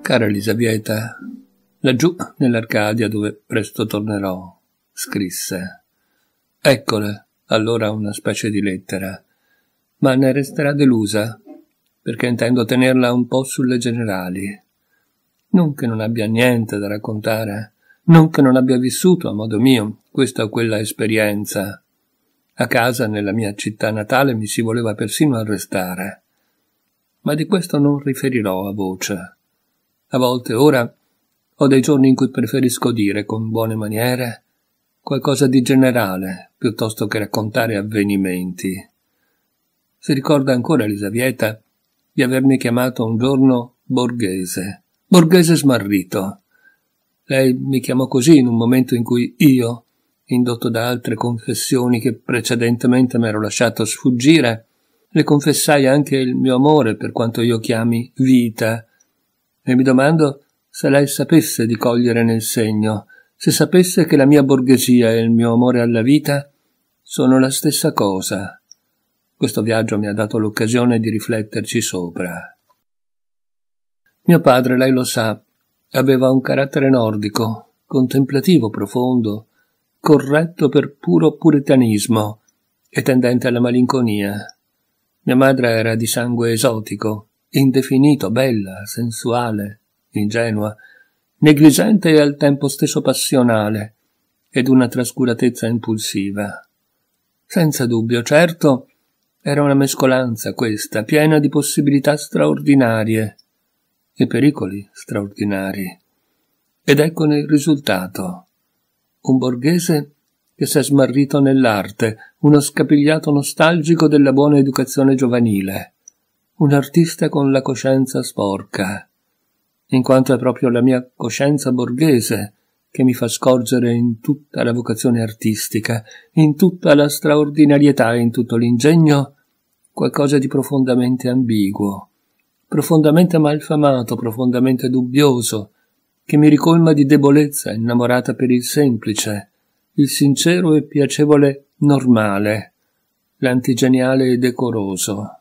Cara Elisabetta, laggiù nell'Arcadia dove presto tornerò, scrisse. Eccole, allora una specie di lettera, ma ne resterà delusa, perché intendo tenerla un po' sulle generali. Non che non abbia niente da raccontare, non che non abbia vissuto a modo mio questa o quella esperienza. A casa, nella mia città natale, mi si voleva persino arrestare. Ma di questo non riferirò a voce. A volte, ora, ho dei giorni in cui preferisco dire, con buone maniere, qualcosa di generale, piuttosto che raccontare avvenimenti. Si ricorda ancora, Elisabetta, di avermi chiamato un giorno borghese smarrito. Lei mi chiamò così in un momento in cui io, indotto da altre confessioni che precedentemente m'ero lasciato sfuggire, le confessai anche il mio amore per quanto io chiami vita, e mi domando se lei sapesse di cogliere nel segno, se sapesse che la mia borghesia e il mio amore alla vita sono la stessa cosa. Questo viaggio mi ha dato l'occasione di rifletterci sopra. Mio padre, lei lo sa, aveva un carattere nordico, contemplativo profondo, corretto per puro puritanismo e tendente alla malinconia. Mia madre era di sangue esotico, indefinito, bella, sensuale, ingenua, negligente e al tempo stesso passionale, ed una trascuratezza impulsiva. Senza dubbio, certo, era una mescolanza questa, piena di possibilità straordinarie e pericoli straordinari. Ed eccone il risultato. Un borghese che s'è smarrito nell'arte, uno scapigliato nostalgico della buona educazione giovanile, un artista con la coscienza sporca, in quanto è proprio la mia coscienza borghese che mi fa scorgere in tutta la vocazione artistica, in tutta la straordinarietà e in tutto l'ingegno, qualcosa di profondamente ambiguo, profondamente malfamato, profondamente dubbioso, che mi ricolma di debolezza, innamorata per il semplice, il sincero e piacevole normale, l'antigeniale e decoroso.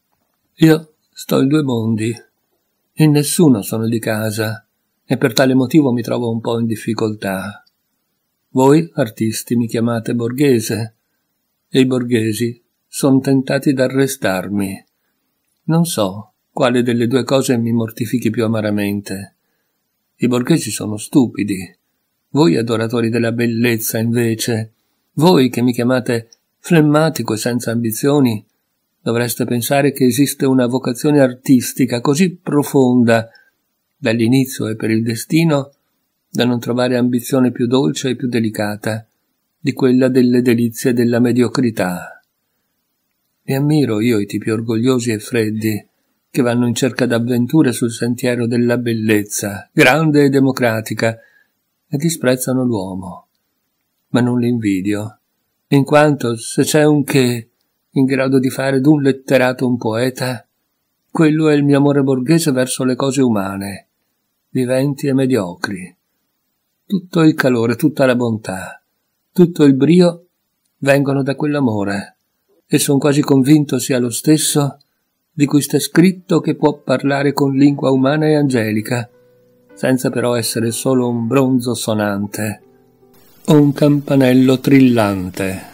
Io sto in due mondi, in nessuno sono di casa, e per tale motivo mi trovo un po' in difficoltà. Voi, artisti, mi chiamate borghese, e i borghesi son tentati d'arrestarmi. Non so quale delle due cose mi mortifichi più amaramente. I borghesi sono stupidi. Voi adoratori della bellezza, invece, voi che mi chiamate flemmatico e senza ambizioni, dovreste pensare che esiste una vocazione artistica così profonda dall'inizio e per il destino da non trovare ambizione più dolce e più delicata di quella delle delizie della mediocrità. E ammiro io i tipi orgogliosi e freddi che vanno in cerca d'avventure sul sentiero della bellezza, grande e democratica, e disprezzano l'uomo. Ma non li invidio, in quanto se c'è un che in grado di fare d'un letterato un poeta, quello è il mio amore borghese verso le cose umane, viventi e mediocri. Tutto il calore, tutta la bontà, tutto il brio vengono da quell'amore, e son quasi convinto sia lo stesso di cui sta scritto che può parlare con lingua umana e angelica, senza però essere solo un bronzo sonante o un campanello trillante.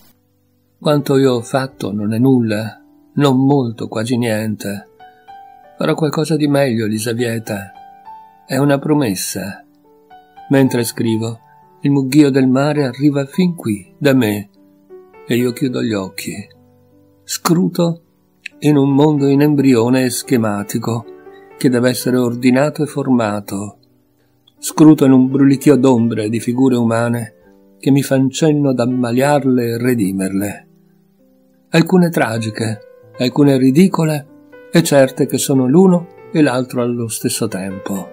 Quanto io ho fatto non è nulla, non molto, quasi niente. Farò qualcosa di meglio, Elisabetta. È una promessa. Mentre scrivo, il mugghio del mare arriva fin qui, da me, e io chiudo gli occhi. Scruto in un mondo in embrione e schematico, che deve essere ordinato e formato. Scruto in un brulichio d'ombre e di figure umane che mi fan cenno d'ammaliarle e redimerle. Alcune tragiche, alcune ridicole, e certe che sono l'uno e l'altro allo stesso tempo.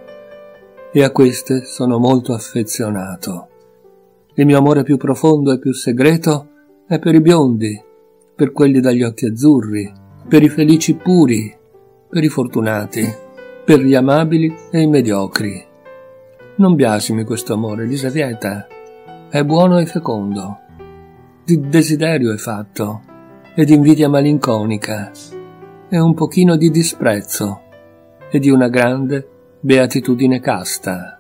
E a queste sono molto affezionato. Il mio amore più profondo e più segreto è per i biondi, per quelli dagli occhi azzurri, per i felici puri, per i fortunati, per gli amabili e i mediocri. Non biasimi questo amore, Elisabetta. È buono e fecondo. Di desiderio è fatto, e di invidia malinconica, e un pochino di disprezzo, e di una grande beatitudine casta,